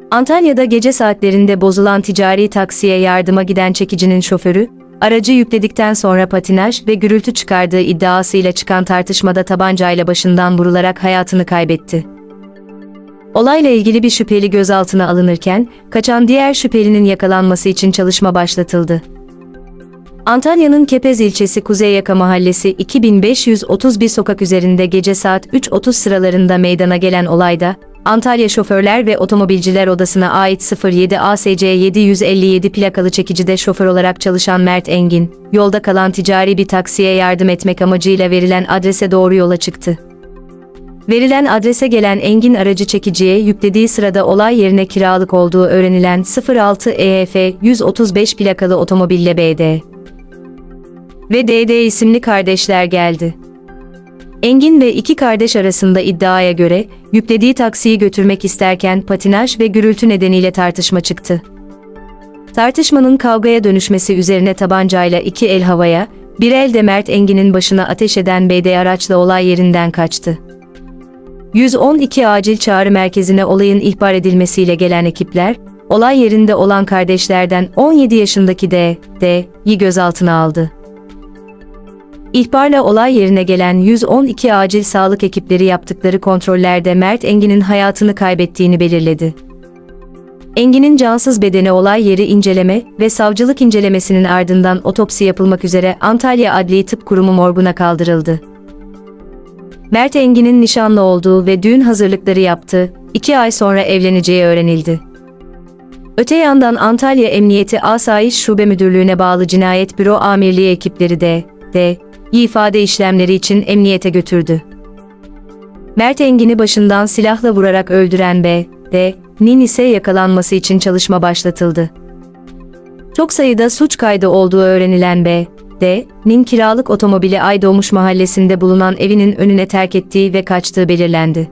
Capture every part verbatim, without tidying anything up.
Antalya'da gece saatlerinde bozulan ticari taksiye yardıma giden çekicinin şoförü, aracı yükledikten sonra patinaj ve gürültü çıkardığı iddiasıyla çıkan tartışmada tabancayla başından vurularak hayatını kaybetti. Olayla ilgili bir şüpheli gözaltına alınırken, kaçan diğer şüphelinin yakalanması için çalışma başlatıldı. Antalya'nın Kepez ilçesi Kuzeyyaka Mahallesi iki bin beş yüz otuz bir sokak üzerinde gece saat üç otuz sıralarında meydana gelen olayda, Antalya Şoförler ve Otomobilciler Odası'na ait sıfır yedi A S C yedi yüz elli yedi plakalı çekicide şoför olarak çalışan Mert Engin, yolda kalan ticari bir taksiye yardım etmek amacıyla verilen adrese doğru yola çıktı. Verilen adrese gelen Engin aracı çekiciye yüklediği sırada olay yerine kiralık olduğu öğrenilen sıfır altı E F yüz otuz beş plakalı otomobille B D ve D D isimli kardeşler geldi. Engin ve iki kardeş arasında iddiaya göre, yüklediği taksiyi götürmek isterken patinaj ve gürültü nedeniyle tartışma çıktı. Tartışmanın kavgaya dönüşmesi üzerine tabancayla iki el havaya, bir el de Mert Engin'in başına ateş eden B D araçla olay yerinden kaçtı. yüz on iki acil çağrı merkezine olayın ihbar edilmesiyle gelen ekipler, olay yerinde olan kardeşlerden on yedi yaşındaki D, D'yi gözaltına aldı. İhbarla olay yerine gelen yüz on iki acil sağlık ekipleri yaptıkları kontrollerde Mert Engin'in hayatını kaybettiğini belirledi. Engin'in cansız bedeni olay yeri inceleme ve savcılık incelemesinin ardından otopsi yapılmak üzere Antalya Adli Tıp Kurumu morguna kaldırıldı. Mert Engin'in nişanlı olduğu ve düğün hazırlıkları yaptığı, iki ay sonra evleneceği öğrenildi. Öte yandan Antalya Emniyeti Asayiş Şube Müdürlüğü'ne bağlı Cinayet Büro Amirliği ekipleri de, D, ifade işlemleri için emniyete götürdü. Mert Engin'i başından silahla vurarak öldüren B, D'nin ise yakalanması için çalışma başlatıldı. Çok sayıda suç kaydı olduğu öğrenilen B, D'nin kiralık otomobili Aydoğmuş Mahallesi'nde bulunan evinin önüne terk ettiği ve kaçtığı belirlendi.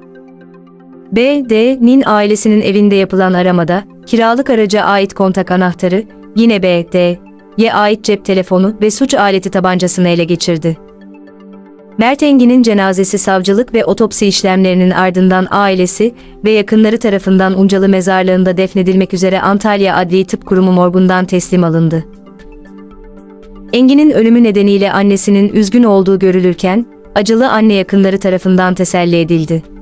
B, D'nin ailesinin evinde yapılan aramada, kiralık araca ait kontak anahtarı, yine B, D'ye ait cep telefonu ve suç aleti tabancasını ele geçirdi. Mert Engin'in cenazesi savcılık ve otopsi işlemlerinin ardından ailesi ve yakınları tarafından Uncalı Mezarlığı'nda defnedilmek üzere Antalya Adli Tıp Kurumu morgundan teslim alındı. Engin'in ölümü nedeniyle annesinin üzgün olduğu görülürken, acılı anne yakınları tarafından teselli edildi.